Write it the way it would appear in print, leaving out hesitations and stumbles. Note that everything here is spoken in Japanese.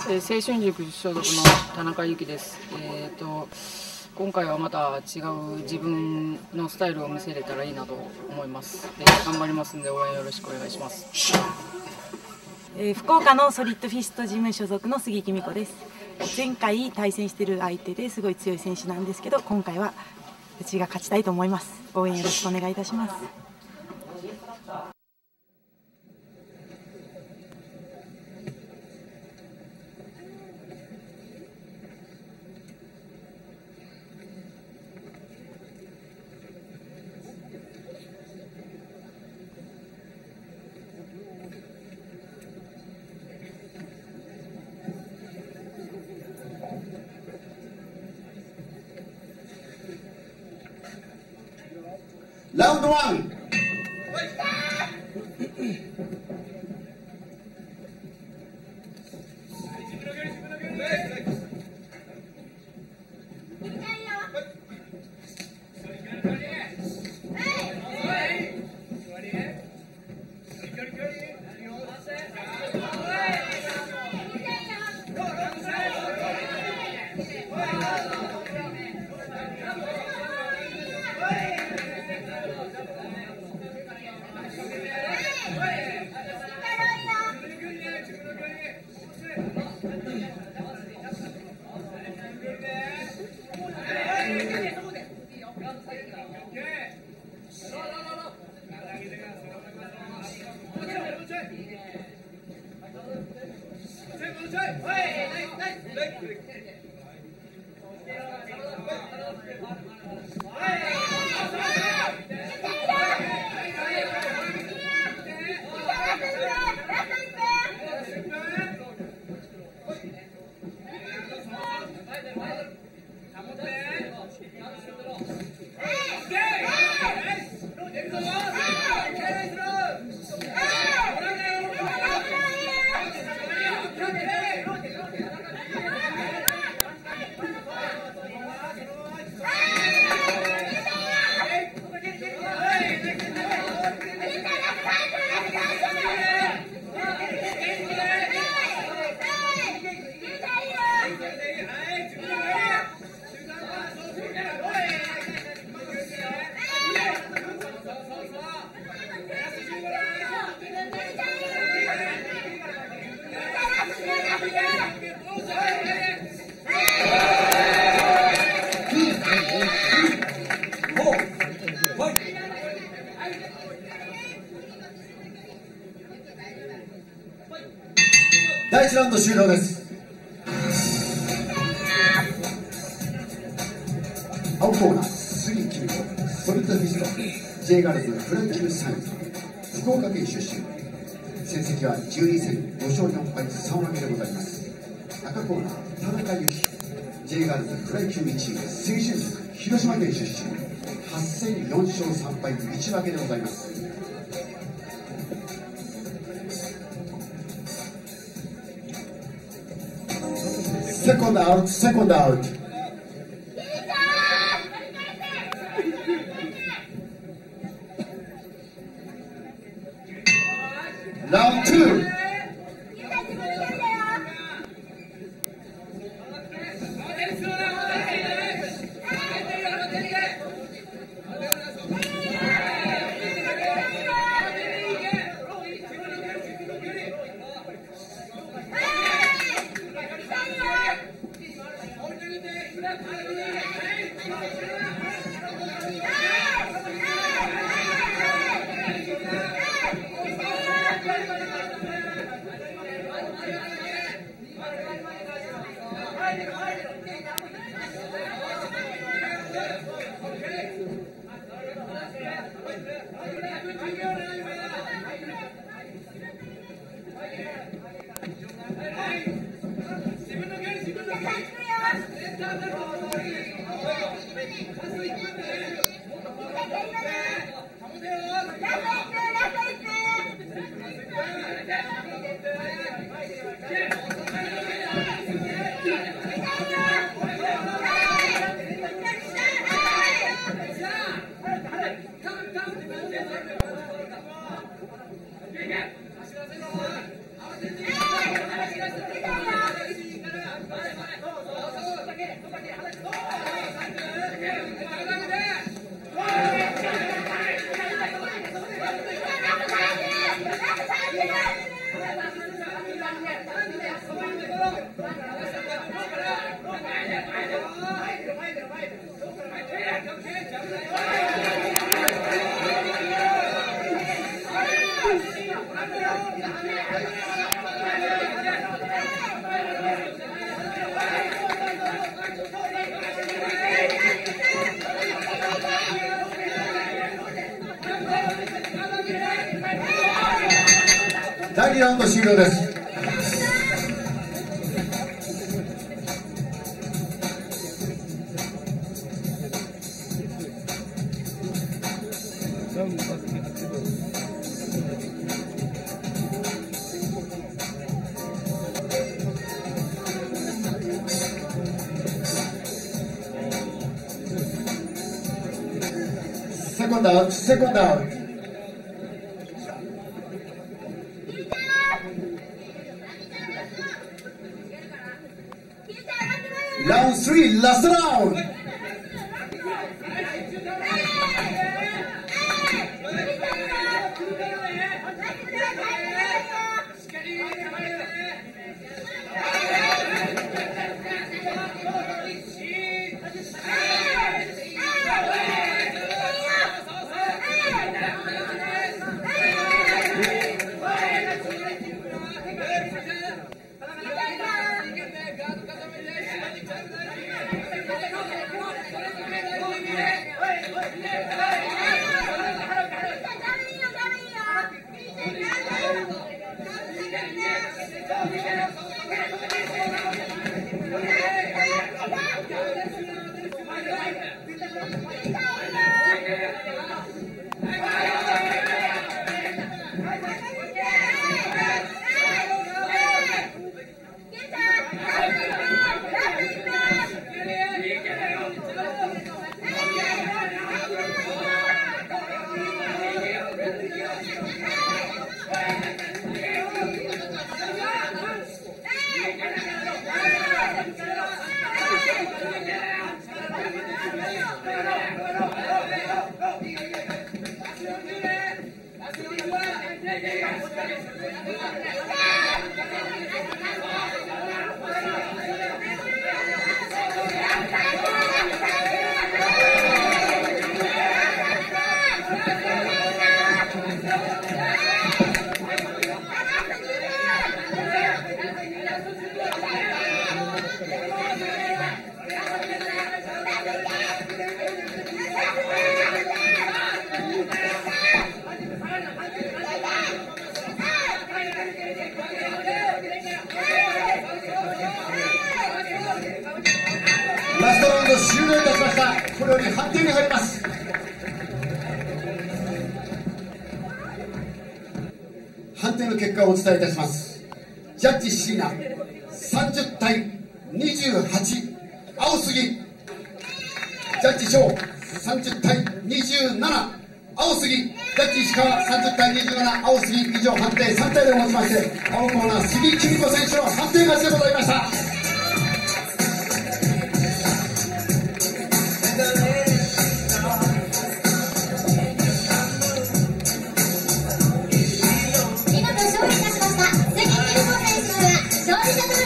青春塾所属の田中由紀です。今回はまた違う自分のスタイルを見せれたらいいなと思います。頑張りますんで応援よろしくお願いします。 福岡のソリッドフィストジム所属の杉木美子です。前回対戦している相手ですごい強い選手なんですけど、今回はうちが勝ちたいと思います。応援よろしくお願いいたします。 ラウンド1。第1ラウンド終了です。青コーナー杉木美子、ソリッドフィスト J ガールズフライ級3位、福岡県出身。戦績は12戦5勝4敗3分けでございます。赤コーナー田中由紀、 J ガールズフライ級1位、青春塾広島県出身。8戦4勝3敗1分けでございます。Second out, second out. Round 2. 第2ラウンド終了です。セコンドアウト、セコンドアウト。ラウンド3、ラストラウンド。ラストラウンド終了いたしました。これより判定に入ります。判定の結果をお伝えいたします。ジャッジ椎名30対28、青杉。ジャッジ翔30対27、青杉。ジャッジ石川30対27、青杉。以上判定3対でもちまして、青コーナー杉貴美子選手の判定勝ちでございました。 見事勝利いたしました杉貴美子選手は勝利者と